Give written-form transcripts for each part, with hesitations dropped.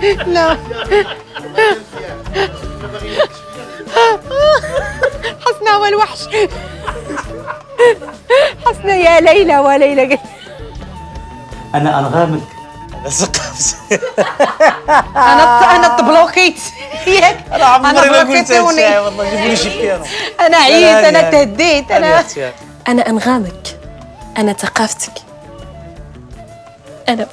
لا حسنا هو الوحش. حسنا يا ليلى وليلى. انا انغامك. انا سقفت. انا تبلوكيت ياك. انا عمري ما قلت هادشي والله. جيبوا لي شي بيانو. انا عييت، انا تهديت. انا انغامك، انا ثقافتك، انا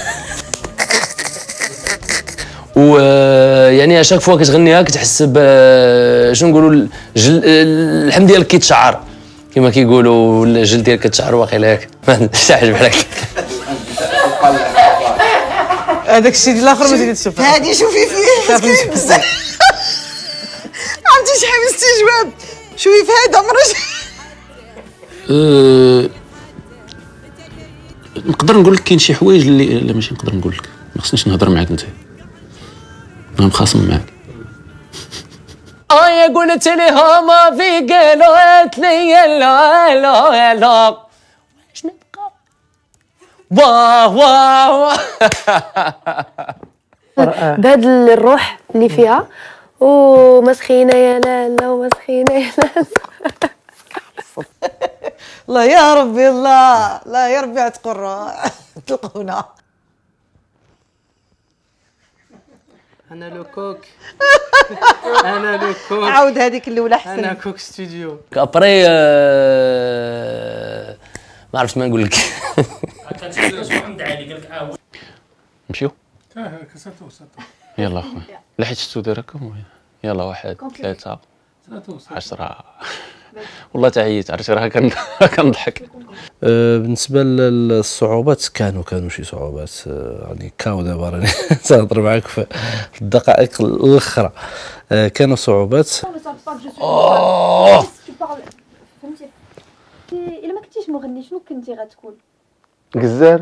ويعني اشاك فوا كتغنيها كتحس ب شنو نقولوا اللحم ديالك كيتشعر كما كيقولوا، ولا الجلد ديالك كتشعر واقيلا ياك. شي حاجه بحال هكا. هذاك الشيء ديال الاخر ما زيدت تشوف. هادي شوفي فيه مسكين بزاف. عرفتي شحال من استجواب. شوفي في هذا مرج. نقدر نقول لك كاين شي حوايج اللي لا ماشي نقدر نقول لك، ما خصنيش نهضر معاك انت، انا مخاصم معاك. قلت لهم في قالت لي لا لا لا واش نبقى واه واه. بهاد الروح اللي فيها، ومسخينه يا لالا ومسخينه يا لالا. الله يا ربي، الله لا يا ربي عتقوا تلقونا. انا لو كوك. انا لو كوك. عاود هذيك الاولى احسن. انا كوك ستوديو. ابري ما عرفتش ما نقول لك. نمشيو يلا اخويا. لحيت السوداء راكم. يلا 1 3 10. والله تعييت، عرفتي راه كنضحك. بالنسبه للصعوبات كانوا شي صعوبات، يعني كاو دابا راني تهضر معاك في الدقائق الاخرى. كانوا صعوبات. فهمتي الا ما كنتيش مغني شنو كنتي غتكون؟ قزار.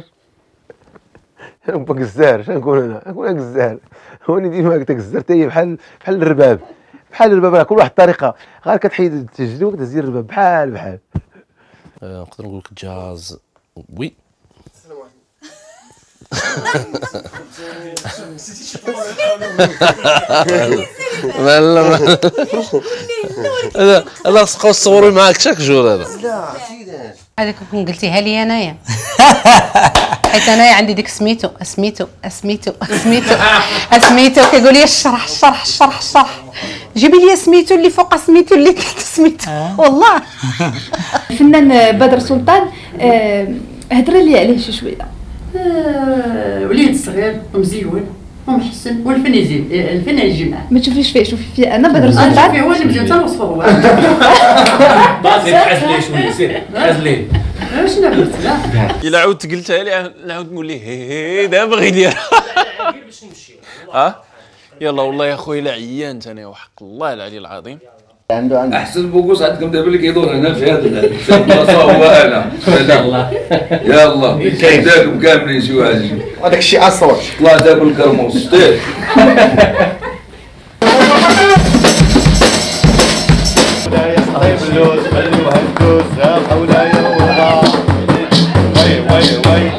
قزار شنو نقول انا؟ نقول قزار. هوني ديما هكذا قزار حتى هي بحال الرباب. بحال الرباب كل واحد الطريقه، غير كتحيد التجديد وكتزيد الرباب بحال. نقدر نقول لك جاز. وي لا سقاو تصوروا معاك شاك جور هذا. لا هذاك كون قلتيها لي انايا، حيت انايا عندي ديك سميتو كيقول لي الشرح. جيبي لي سميتو اللي فوق سميتو اللي تحت سميتو. والله الفنان بدر سلطان هضر لي عليه شي شويه. وليد صغير ومزيون ومحسن والفن يزيد، الفن يجمع. ما تشوفيش فيه، شوفي فيه انا بدر سلطان. شوفي هو اللي مزيان تنوصفه هو. عزلي شويه سير عزلي. شنو عملت؟ الا عاودت قلتها لي نعاود نقول ليه هي دابا غير ديرها. يلا والله يا خويا لا عيانت انا وحق الله العلي العظيم. عنده احسن بوكوس عندكم دابا اللي كيدور هنا في هذا البلاصه هو انا. يلا كيداكم كاملين شي واحد. هذاك الشيء اصور طلع تاكل الكرموس طير. طيب اللوز خلوه الدوز يا مولاي والله. وي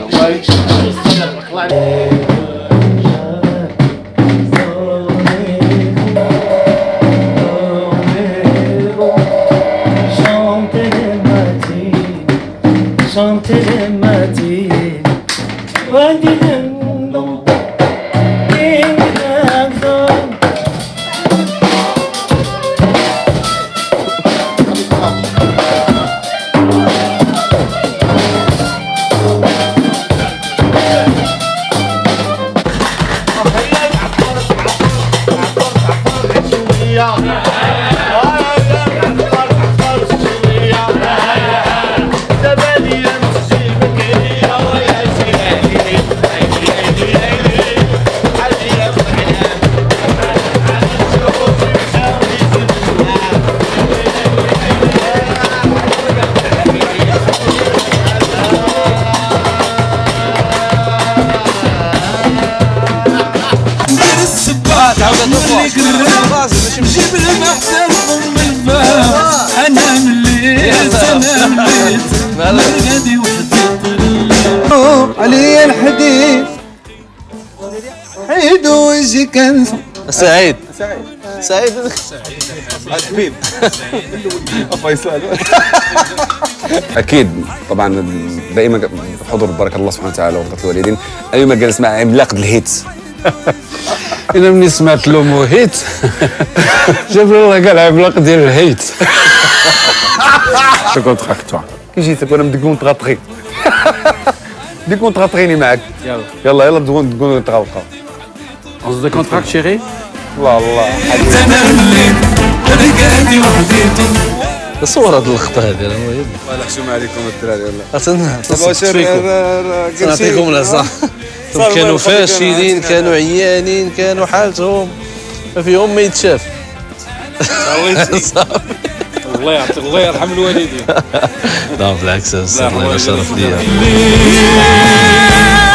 علي الحديث عيد وجهك سعيد سعيد حبيب فيصل. اكيد طبعا دائما حضور بركه الله سبحانه وتعالى ورضا الوالدين. ايما جالس مع عملاق الهيت. انا ملي سمعت له موهيت جاب له الله قال عملاق ديال الهيت. شو كونتراكتوا كي جيتك وانا بدي كونتراتري دي كونتراتريني معاك. يلا تقول نتغاوطوا. On se décontracte chérie. الله صور هذه اللقطه هذه المهم. الله يحشم عليكم الدراري والله. نعطيكم العصا. كانوا فاشلين، كانوا عيانين، كانوا حالتهم ما فيهم ما يتشاف. الله يرحم الوالدين. لا بالعكس الله شرف ليا.